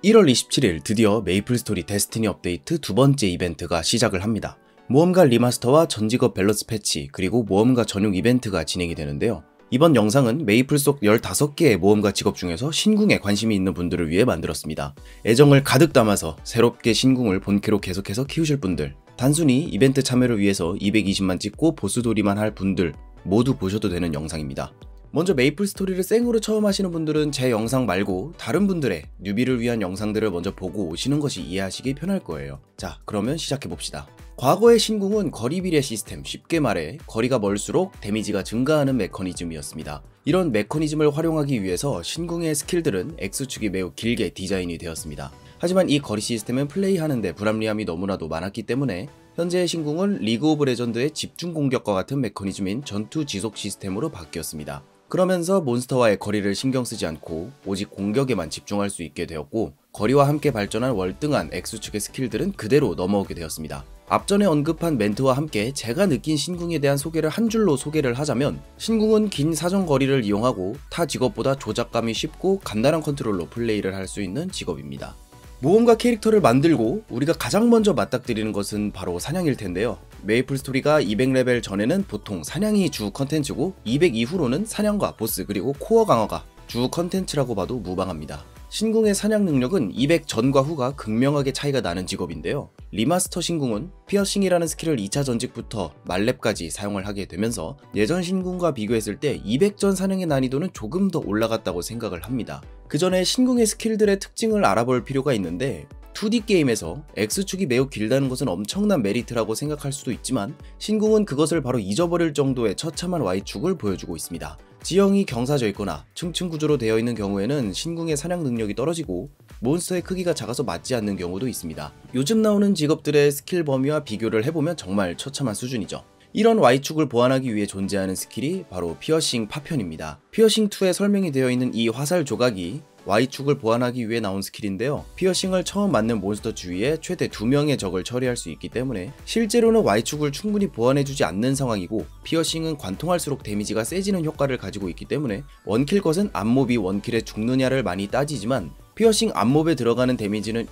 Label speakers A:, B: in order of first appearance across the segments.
A: 1월 27일 드디어 메이플스토리 데스티니 업데이트 두 번째 이벤트가 시작을 합니다. 모험가 리마스터와 전직업 밸런스 패치, 그리고 모험가 전용 이벤트가 진행이 되는데요. 이번 영상은 메이플 속 15개의 모험가 직업 중에서 신궁에 관심이 있는 분들을 위해 만들었습니다. 애정을 가득 담아서 새롭게 신궁을 본캐로 계속해서 키우실 분들, 단순히 이벤트 참여를 위해서 220만 찍고 보스돌이만 할 분들 모두 보셔도 되는 영상입니다. 먼저 메이플 스토리를 생으로 처음 하시는 분들은 제 영상 말고 다른 분들의 뉴비를 위한 영상들을 먼저 보고 오시는 것이 이해하시기 편할 거예요. 자, 그러면 시작해봅시다. 과거의 신궁은 거리 비례 시스템, 쉽게 말해 거리가 멀수록 데미지가 증가하는 메커니즘이었습니다. 이런 메커니즘을 활용하기 위해서 신궁의 스킬들은 X축이 매우 길게 디자인이 되었습니다. 하지만 이 거리 시스템은 플레이하는데 불합리함이 너무나도 많았기 때문에 현재의 신궁은 리그 오브 레전드의 집중 공격과 같은 메커니즘인 전투 지속 시스템으로 바뀌었습니다. 그러면서 몬스터와의 거리를 신경 쓰지 않고 오직 공격에만 집중할 수 있게 되었고, 거리와 함께 발전한 월등한 X축의 스킬들은 그대로 넘어오게 되었습니다. 앞전에 언급한 멘트와 함께 제가 느낀 신궁에 대한 소개를 한 줄로 소개를 하자면, 신궁은 긴 사정 거리를 이용하고 타 직업보다 조작감이 쉽고 간단한 컨트롤로 플레이를 할 수 있는 직업입니다. 모험가 캐릭터를 만들고 우리가 가장 먼저 맞닥뜨리는 것은 바로 사냥일 텐데요. 메이플 스토리가 200레벨 전에는 보통 사냥이 주 컨텐츠고 200 이후로는 사냥과 보스 그리고 코어 강화가 주 컨텐츠라고 봐도 무방합니다. 신궁의 사냥 능력은 200 전과 후가 극명하게 차이가 나는 직업인데요. 리마스터 신궁은 피어싱이라는 스킬을 2차 전직부터 말렙까지 사용을 하게 되면서 예전 신궁과 비교했을 때 200전 사냥의 난이도는 조금 더 올라갔다고 생각을 합니다. 그 전에 신궁의 스킬들의 특징을 알아볼 필요가 있는데, 2D 게임에서 X축이 매우 길다는 것은 엄청난 메리트라고 생각할 수도 있지만, 신궁은 그것을 바로 잊어버릴 정도의 처참한 Y축을 보여주고 있습니다. 지형이 경사져 있거나 층층 구조로 되어 있는 경우에는 신궁의 사냥 능력이 떨어지고 몬스터의 크기가 작아서 맞지 않는 경우도 있습니다. 요즘 나오는 직업들의 스킬 범위와 비교를 해보면 정말 처참한 수준이죠. 이런 Y축을 보완하기 위해 존재하는 스킬이 바로 피어싱 파편입니다. 피어싱2에 설명이 되어 있는 이 화살 조각이 Y축을 보완하기 위해 나온 스킬인데요. 피어싱을 처음 맞는 몬스터 주위에 최대 2명의 적을 처리할 수 있기 때문에 실제로는 Y축을 충분히 보완해주지 않는 상황이고, 피어싱은 관통할수록 데미지가 세지는 효과를 가지고 있기 때문에 원킬 것은 앞몹이 원킬에 죽느냐를 많이 따지지만, 피어싱 앞몹에 들어가는 데미지는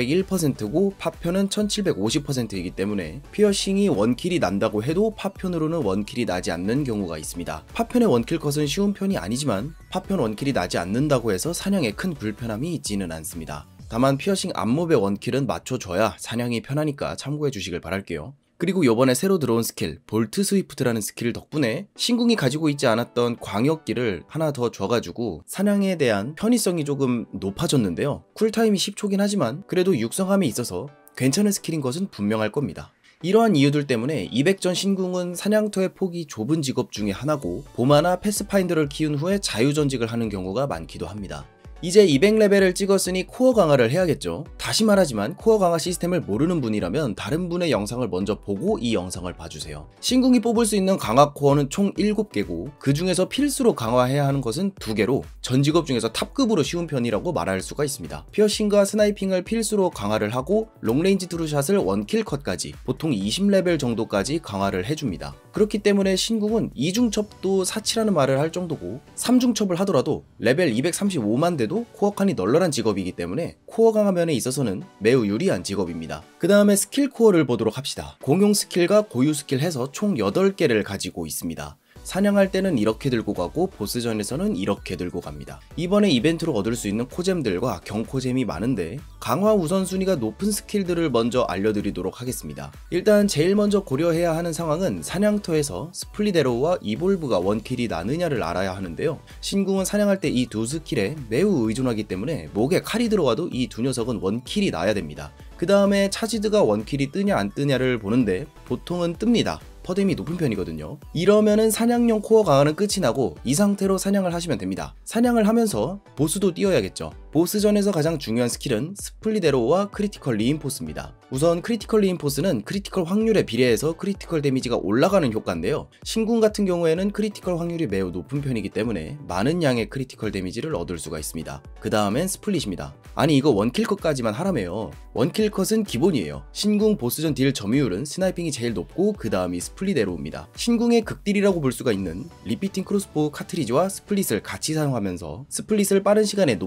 A: 2401%고 파편은 1750%이기 때문에 피어싱이 원킬이 난다고 해도 파편으로는 원킬이 나지 않는 경우가 있습니다. 파편의 원킬 컷은 쉬운 편이 아니지만 파편 원킬이 나지 않는다고 해서 사냥에 큰 불편함이 있지는 않습니다. 다만 피어싱 앞몹의 원킬은 맞춰줘야 사냥이 편하니까 참고해 주시길 바랄게요. 그리고 요번에 새로 들어온 스킬 볼트 스위프트라는 스킬 덕분에 신궁이 가지고 있지 않았던 광역기를 하나 더 줘가지고 사냥에 대한 편의성이 조금 높아졌는데요. 쿨타임이 10초긴 하지만 그래도 육성함에 있어서 괜찮은 스킬인 것은 분명할 겁니다. 이러한 이유들 때문에 200전 신궁은 사냥터의 폭이 좁은 직업 중에 하나고, 보마나 패스파인더를 키운 후에 자유전직을 하는 경우가 많기도 합니다. 이제 200레벨을 찍었으니 코어 강화를 해야겠죠. 다시 말하지만 코어 강화 시스템을 모르는 분이라면 다른 분의 영상을 먼저 보고 이 영상을 봐주세요. 신궁이 뽑을 수 있는 강화 코어는 총 7개고 그 중에서 필수로 강화해야 하는 것은 2개로 전 직업 중에서 탑급으로 쉬운 편이라고 말할 수가 있습니다. 피어싱과 스나이핑을 필수로 강화를 하고 롱레인지 트루샷을 원킬 컷까지 보통 20레벨 정도까지 강화를 해줍니다. 그렇기 때문에 신궁은 2중첩도 사치라는 말을 할 정도고, 3중첩을 하더라도 레벨 235만 대 코어 칸이 널널한 직업이기 때문에 코어 강화 면에 있어서는 매우 유리한 직업입니다. 그 다음에 스킬 코어를 보도록 합시다. 공용 스킬과 고유 스킬 해서 총 8개를 가지고 있습니다. 사냥할 때는 이렇게 들고 가고 보스전에서는 이렇게 들고 갑니다. 이번에 이벤트로 얻을 수 있는 코잼들과 경코잼이 많은데, 강화 우선순위가 높은 스킬들을 먼저 알려드리도록 하겠습니다. 일단 제일 먼저 고려해야 하는 상황은 사냥터에서 스플릿 에로우와 이볼브가 원킬이 나느냐를 알아야 하는데요. 신궁은 사냥할 때 이 두 스킬에 매우 의존하기 때문에 목에 칼이 들어와도 이 두 녀석은 원킬이 나야 됩니다. 그 다음에 차지드가 원킬이 뜨냐 안 뜨냐를 보는데 보통은 뜹니다. 퍼뎀이 높은 편이거든요. 이러면은 사냥용 코어 강화는 끝이 나고 이 상태로 사냥을 하시면 됩니다. 사냥을 하면서 보스도 띄워야겠죠. 보스전에서 가장 중요한 스킬은 스플릿 에로우와 크리티컬 리인포스입니다. 우선 크리티컬 리인포스는 크리티컬 확률에 비례해서 크리티컬 데미지가 올라가는 효과인데요. 신궁 같은 경우에는 크리티컬 확률이 매우 높은 편이기 때문에 많은 양의 크리티컬 데미지를 얻을 수가 있습니다. 그 다음엔 스플릿입니다. 아니 이거 원킬 컷까지만 하라며요. 원킬 컷은 기본이에요. 신궁 보스전 딜 점유율은 스나이핑이 제일 높고 그 다음이 스플릿 에로우입니다. 신궁의 극딜이라고 볼 수가 있는 리피팅 크로스보우 카트리지와 스플릿을 같이 사용하면서 스플릿을 빠른 시간에 높은 데미지를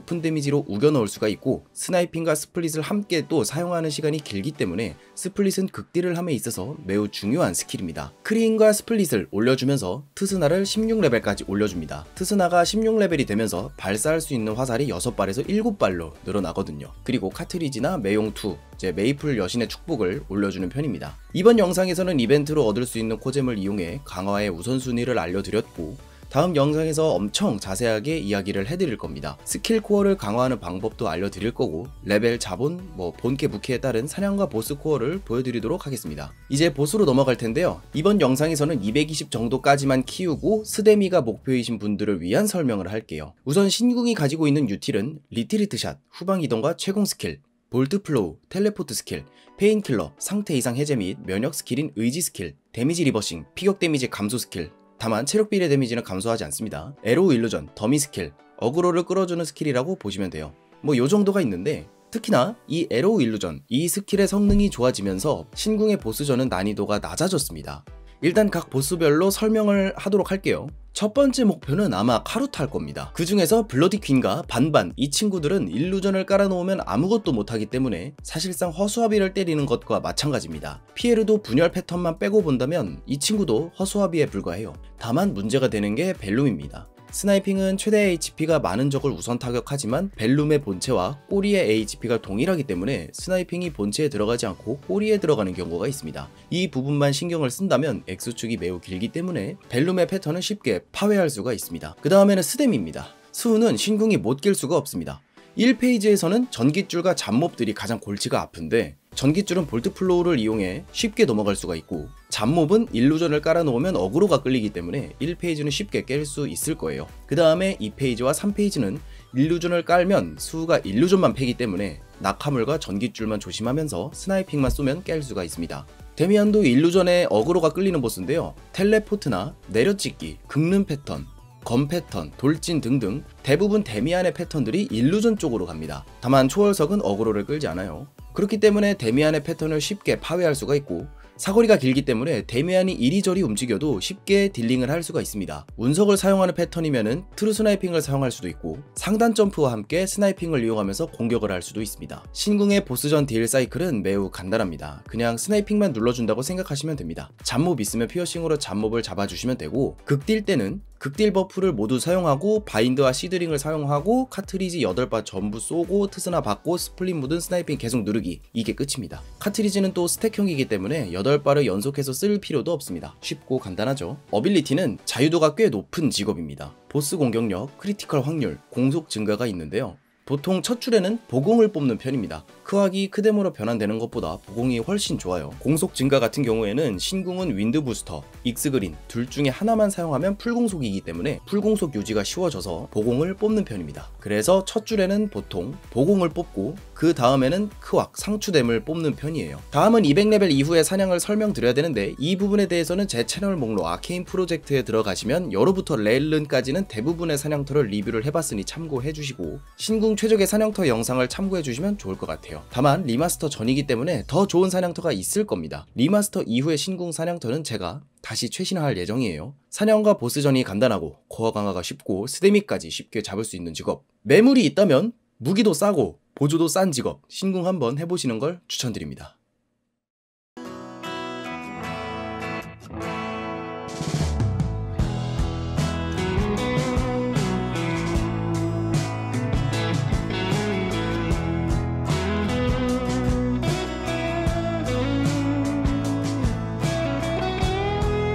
A: 데미지로 우겨 넣을 수가 있고 스나이핑과 스플릿을 함께 또 사용하는 시간이 길기 때문에 스플릿은 극딜을 함에 있어서 매우 중요한 스킬입니다. 크리인과 스플릿을 올려주면서 트스나를 16레벨까지 올려줍니다. 트스나가 16레벨이 되면서 발사할 수 있는 화살이 6발에서 7발로 늘어나거든요. 그리고 카트리지나 매용2, 메이플 여신의 축복을 올려주는 편입니다. 이번 영상에서는 이벤트로 얻을 수 있는 코잼을 이용해 강화의 우선순위를 알려드렸고 다음 영상에서 엄청 자세하게 이야기를 해드릴 겁니다. 스킬 코어를 강화하는 방법도 알려드릴 거고 레벨, 자본, 본캐, 부캐에 따른 사냥과 보스 코어를 보여드리도록 하겠습니다. 이제 보스로 넘어갈 텐데요. 이번 영상에서는 220 정도까지만 키우고 스데미가 목표이신 분들을 위한 설명을 할게요. 우선 신궁이 가지고 있는 유틸은 리트리트 샷, 후방 이동과 최공 스킬, 볼트 플로우, 텔레포트 스킬, 페인킬러, 상태 이상 해제 및 면역 스킬인 의지 스킬, 데미지 리버싱, 피격 데미지 감소 스킬, 다만 체력 비례 데미지는 감소하지 않습니다. 에로우 일루전, 더미 스킬, 어그로를 끌어주는 스킬이라고 보시면 돼요. 요 정도가 있는데 특히나 이 에로우 일루전, 이 스킬의 성능이 좋아지면서 신궁의 보스전은 난이도가 낮아졌습니다. 일단 각 보스별로 설명을 하도록 할게요. 첫 번째 목표는 아마 카루타일 겁니다. 그 중에서 블러디 퀸과 반반, 이 친구들은 일루전을 깔아놓으면 아무것도 못하기 때문에 사실상 허수아비를 때리는 것과 마찬가지입니다. 피에르도 분열 패턴만 빼고 본다면 이 친구도 허수아비에 불과해요. 다만 문제가 되는 게 벨룸입니다. 스나이핑은 최대 HP가 많은 적을 우선 타격하지만 벨룸의 본체와 꼬리의 HP가 동일하기 때문에 스나이핑이 본체에 들어가지 않고 꼬리에 들어가는 경우가 있습니다. 이 부분만 신경을 쓴다면 X축이 매우 길기 때문에 벨룸의 패턴을 쉽게 파괴할 수가 있습니다. 그 다음에는 스뎀입니다. 수우는 신궁이 못 낄 수가 없습니다. 1페이지에서는 전깃줄과 잡몹들이 가장 골치가 아픈데 전깃줄은 볼트 플로우를 이용해 쉽게 넘어갈 수가 있고 잡몹은 일루전을 깔아놓으면 어그로가 끌리기 때문에 1페이지는 쉽게 깰 수 있을 거예요. 그 다음에 2페이지와 3페이지는 일루전을 깔면 수우가 일루전만 패기 때문에 낙하물과 전깃줄만 조심하면서 스나이핑만 쏘면 깰 수가 있습니다. 데미안도 일루전에 어그로가 끌리는 보스인데요. 텔레포트나 내려찍기, 긁는 패턴, 검 패턴, 돌진 등등 대부분 데미안의 패턴들이 일루전 쪽으로 갑니다. 다만 초월석은 어그로를 끌지 않아요. 그렇기 때문에 데미안의 패턴을 쉽게 파괴할 수가 있고 사거리가 길기 때문에 데미안이 이리저리 움직여도 쉽게 딜링을 할 수가 있습니다. 운석을 사용하는 패턴이면은 트루 스나이핑을 사용할 수도 있고 상단 점프와 함께 스나이핑을 이용하면서 공격을 할 수도 있습니다. 신궁의 보스전 딜 사이클은 매우 간단합니다. 그냥 스나이핑만 눌러준다고 생각하시면 됩니다. 잡몹 있으면 피어싱으로 잡몹을 잡아주시면 되고 극딜 때는 극딜 버프를 모두 사용하고 바인드와 시드링을 사용하고 카트리지 8발 전부 쏘고 트스나 받고 스플릿 묻은 스나이핑 계속 누르기, 이게 끝입니다. 카트리지는 또 스택형이기 때문에 8발을 연속해서 쓸 필요도 없습니다. 쉽고 간단하죠. 어빌리티는 자유도가 꽤 높은 직업입니다. 보스 공격력, 크리티컬 확률, 공속 증가가 있는데요. 보통 첫 줄에는 보공을 뽑는 편입니다. 크악이 크데모로 변환되는 것보다 보공이 훨씬 좋아요. 공속 증가 같은 경우에는 신궁은 윈드 부스터, 익스그린 둘 중에 하나만 사용하면 풀공속이기 때문에 풀공속 유지가 쉬워져서 보공을 뽑는 편입니다. 그래서 첫 줄에는 보통 보공을 뽑고 그 다음에는 크악, 상추댐을 뽑는 편이에요. 다음은 200레벨 이후의 사냥을 설명드려야 되는데 이 부분에 대해서는 제 채널 목록 아케인 프로젝트에 들어가시면 여로부터 레일른까지는 대부분의 사냥터를 리뷰를 해봤으니 참고해주시고 신궁 최적의 사냥터 영상을 참고해주시면 좋을 것 같아요. 다만 리마스터 전이기 때문에 더 좋은 사냥터가 있을 겁니다. 리마스터 이후의 신궁 사냥터는 제가 다시 최신화할 예정이에요. 사냥과 보스전이 간단하고 코어 강화가 쉽고 스데미까지 쉽게 잡을 수 있는 직업, 매물이 있다면 무기도 싸고 보조도 싼 직업, 신궁 한번 해보시는 걸 추천드립니다.